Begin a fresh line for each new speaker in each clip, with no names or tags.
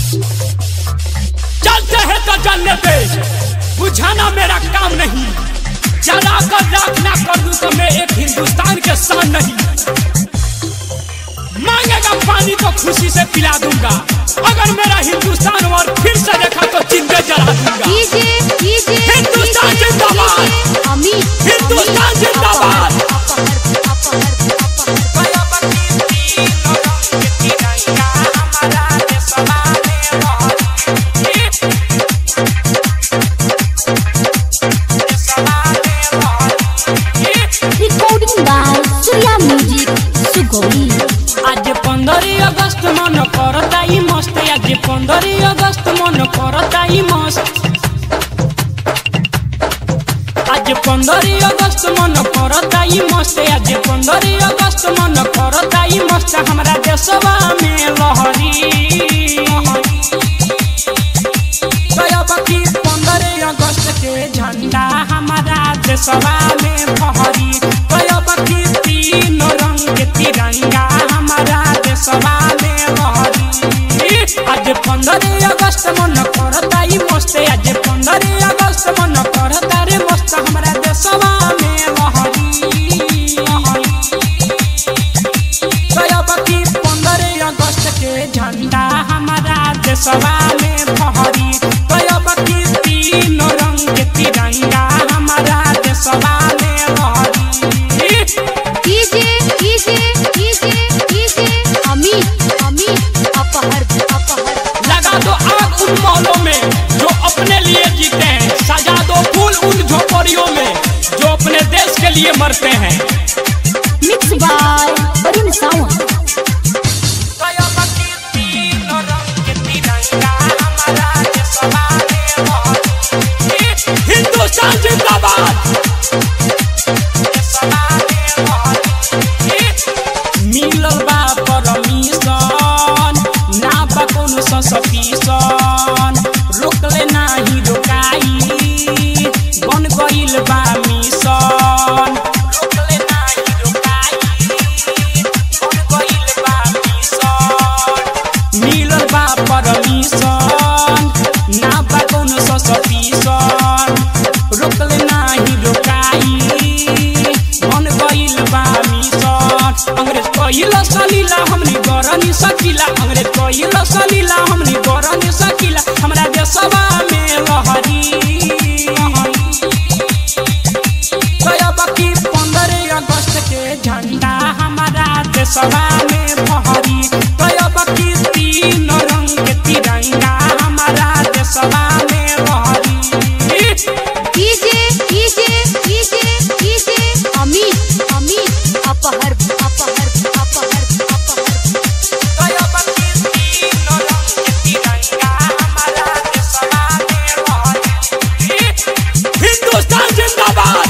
चलते हैं तो जलने दे, बुझाना मेरा काम नहीं। जला कर राख ना कर दूं तो मैं एक हिंदुस्तान के शान नहीं। मांगेगा पानी तो खुशी से पिला दूंगा, अगर मेरा हिंदुस्तान और फिर से देखा तो जिंदे जला दूंगा। हिंदुस्तान जिंदाबाद, हिंदुस्तान जिंदाबाद। आज 15 अगस्त मन करता ही मस्त, आज 15 अगस्त मन करता ही मस्त। आज 15 अगस्त मन करता ही मस्त, आज 15 अगस्त मन करता ही मस्त। हमारा देशवा में लहरी बाकी 15 अगस्त के झंडा हमारा देशवा में फहरी। बाकी 3 रंग के तिरंगा हमारा देशवा में लहरी। आज 15 अगस्त मन करता ही मस्त, आज 15 अगस्त मन करता रे मस्त। हमारा देशवा में लहरी बाकी 15 अगस्त के झंडा हमारा देशवा में फहरी। बाकी 3 रंग के तिरंगा हमारा देशवा में लहरी। लगा दो आग उन मौलों में जो अपने लिए जीते हैं, सजा दो फूल उन झोपड़ियों में जो अपने देश के लिए मरते हैं।
Mix by Arun Sawan.
हिंदुस्तान जिंदाबाद। मिलल बा परमिशन ना बा कोनो सफिशन, रोकले नाही रोकाई बन गइल बा मिशन। रोकले नाही रोकाई बन गइल बा मिशन। मिलल बा परमिशन ना बा कोनो सफिशन, रोकले नाही रोकाई बन गइल बा मिशन। अंग्रेज कइला सलीला हमनी गरनी सकीला, अंग्रेज कइला सलीला हमनी गरनी सकीला। हमरा देशवा में लहरी बाकी 15 अगस्त के झंडा हमारा देशवा में फहरी। बाकी 3 रंग के तिरंगा हमारा देशवा में लहरी। हिंदुस्तान जिंदाबाद।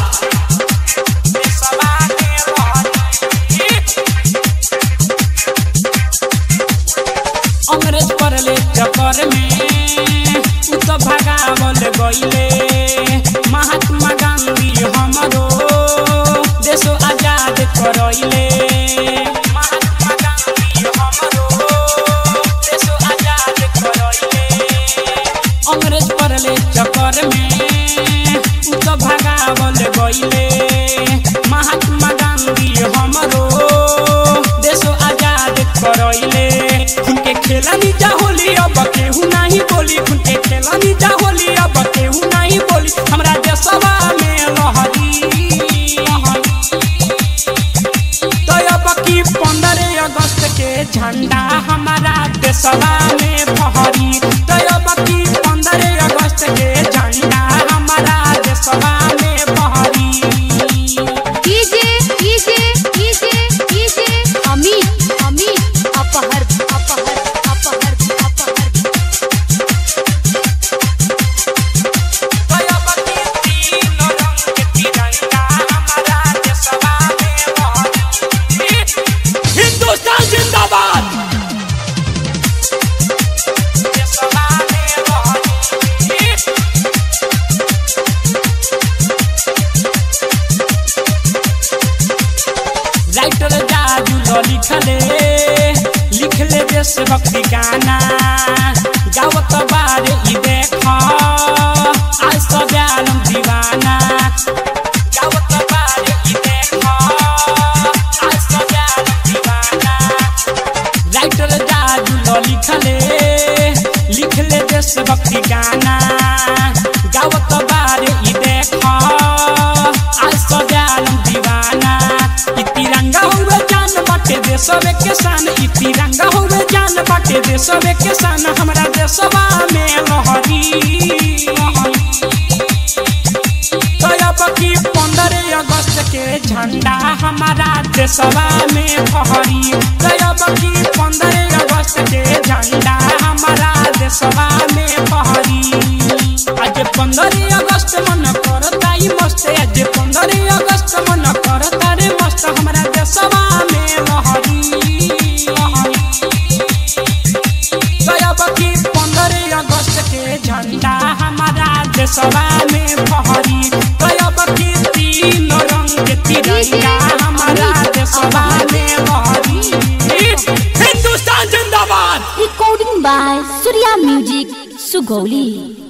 अंग्रेज पड़ले चक्कर में उ तो भगावल गइले। महात्मा गांधी हमरो देशो आजाद करइले। महात्मा गांधी हमरो देशो आजाद करइले। अंग्रेज पड़ले चक्कर में उ तो भगावल गइले। महात्मा गांधी हमरो देशो आजाद करइले। उनके खेला नीचा होली अब केहू नहीं बोली, उनके खेला नीचा होली अब केहू नहीं बोली। हमरा देशवा में लहरी बाकी 15 अगस्त के झंडा हमारा देशवा में फहरी। बाकी 15 अगस्त के झंडा हमारा देशवा में फहरी। हिंदुस्तान जिंदाबाद। देशभक्ति गाना गावत बारे ई देख आज सब आलम दीवाना गावत बारे ई देख आज सब आलम दीवाना राइटर जादू लिखले देशभक्ति गाना गावत बारे ई देख आज सब आलम दीवाना ई तिरंगा हुए जान बाटे देशवे के शान ई तिरंगा हुए जान बाटे देशवे के शान हमरा देशवा में लहरी तो अब की 15 अगस्त के झंडा हमारा देशवा में फहरी तो अब की 15 अगस्त के झंडा हमारा देशवा में फहरी आज 15 अगस्त मन करता ई मस्त आज 15 अगस्त मन करता रे मस्त हमरा देशवा में लहरी तो अब की 15 अगस्त के झंडा हमारा देशवा में फहरी तो अब की 3 रंग के तिरंगा हमारा देशवा में लहरी हिंदुस्तान जिंदाबाद
Recording by Surya Music, Sugoli.